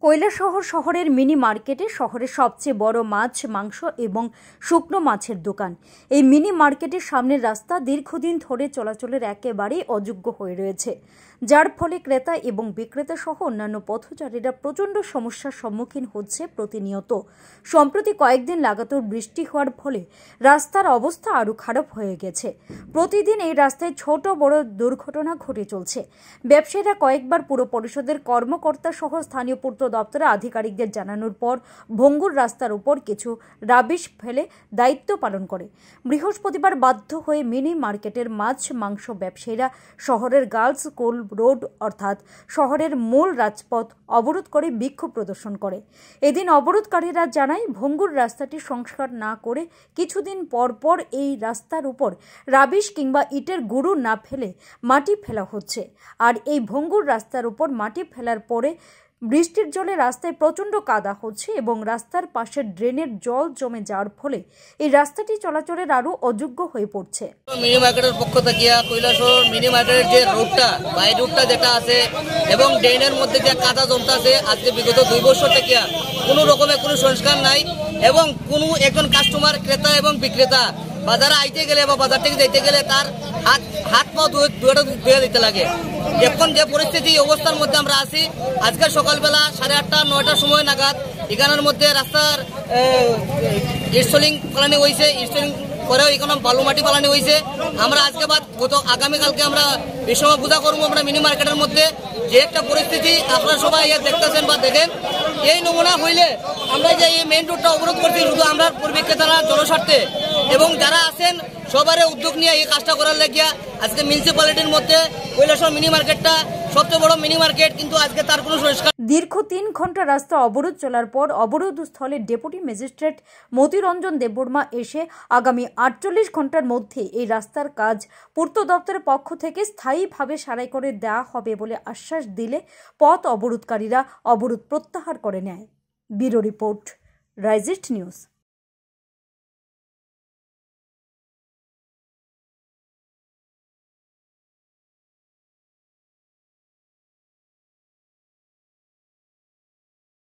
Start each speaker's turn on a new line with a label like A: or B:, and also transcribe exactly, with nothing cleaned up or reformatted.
A: কৈলাসহর শহরের মিনি মার্কেটে শহরের সবচেয়ে বড় মাছ, মাংস এবং শুকনো মাছের দোকান। এই মিনি মার্কেটের সামনের রাস্তা দীর্ঘদিন ধরে চলাচলের একেবারেই অযোগ্য হয়ে রয়েছে, যার ফলে ক্রেতা এবং বিক্রেতা সহ অন্যান্য পথচারীরা প্রচণ্ড সমস্যার সম্মুখীন হচ্ছে প্রতিনিয়ত। সম্প্রতি কয়েকদিন লাগাতার বৃষ্টি হওয়ার ফলে রাস্তার অবস্থা আরও খারাপ হয়ে গেছে। প্রতিদিন এই রাস্তায় ছোট বড় দুর্ঘটনা ঘটে চলছে। ব্যবসায়ীরা কয়েকবার পুর পরিষদের কর্মকর্তা সহ স্থানীয় পূর্ত দপ্তরের আধিকারিকদের জানানোর পর ভঙ্গুর রাস্তার উপর কিছু রাবিশ ফেলে দায়িত্ব পালন করে। বৃহস্পতিবার বাধ্য হয়ে মিনি মার্কেটের মাছ মাংস ব্যবসায়ীরা শহরের গার্লস স্কুল রোড অর্থাৎ শহরের মূল রাজপথ অবরোধ করে বিক্ষোভ প্রদর্শন করে। এদিন অবরোধকারীরা জানায়, ভঙ্গুর রাস্তাটি সংস্কার না করে কিছুদিন পর পর এই রাস্তার উপর রাবিশ কিংবা ইটের গুঁড়ো না ফেলে মাটি ফেলা হচ্ছে। আর এই ভঙ্গুর রাস্তার উপর মাটি ফেলার পরে বৃষ্টির জলে রাস্তায় প্রচণ্ড কাদা হচ্ছে এবং রাস্তার পাশে ড্রেনের জল জমে যাওয়ার ফলে এই রাস্তাটি চলাচলের আরও অযোগ্য হয়ে পড়ছে।
B: মিনি মার্কেটের পক্ষ থেকে কৈলাসহর মিনি মার্কেটের যে রোডটা বাই রোডটা যেটা আছে এবং ড্রেনের মধ্যে যে কাদা জমতে আছে, আজকে বিগত দুই বছর থেকে কোনো রকমের কোনো সংস্কার নাই এবং কোনো একজন কাস্টমার ক্রেতা এবং বিক্রেতা বাজারে আইতে গেলে বা বাজার থেকে যেতে গেলে তার হাত হাত পা ধুয়ে ধুয়ে দিতে লাগে। এখন যে পরিস্থিতি অবস্থার মধ্যে আমরা আছি, আজকে সকালবেলা সাড়ে আটটা নয়টার সময় নাগাদ এখানের মধ্যে রাস্তার ইনস্টলিং পালানি হয়েছে, ইনস্টলিং করেও এখানে বালু মাটি পালানি হয়েছে। আমরা আজকে বাদ গত আগামীকালকে আমরা এই সময় পূজা করবো আমরা মিনি মার্কেটের মধ্যে। যে একটা পরিস্থিতি আপনারা সবাই দেখতেছেন বা দেখেন, এই নমুনা হইলে আমরা যে এই মেইন রোডটা অবরোধ করছি শুধু আমরা বিক্রেতারা জনস্বার্থে এবং যারা আছেন সবার উদ্যোগ নিয়ে এই কাজটা করার লাগিয়া আজকে মিউনিসিপ্যালিটির মধ্যে কৈলাসহর মিনি মার্কেটটা সবচেয়ে বড় মিনি মার্কেট, কিন্তু আজকে তার কোনো সংস্কার।
A: দীর্ঘ তিন ঘন্টা রাস্তা অবরোধ চলার পর অবরোধ স্থলে ডেপুটি ম্যাজিস্ট্রেট মতিরঞ্জন দেববর্মা এসে আগামী আটচল্লিশ ঘন্টার মধ্যে এই রাস্তার কাজ পূর্ত দপ্তরের পক্ষ থেকে স্থায়ীভাবে সারাই করে দেওয়া হবে বলে আশ্বাস দিলে পথ অবরোধকারীরা অবরোধ প্রত্যাহার করে নেয়। ব্যুরো রিপোর্ট, রাইজিস্ট নিউজ।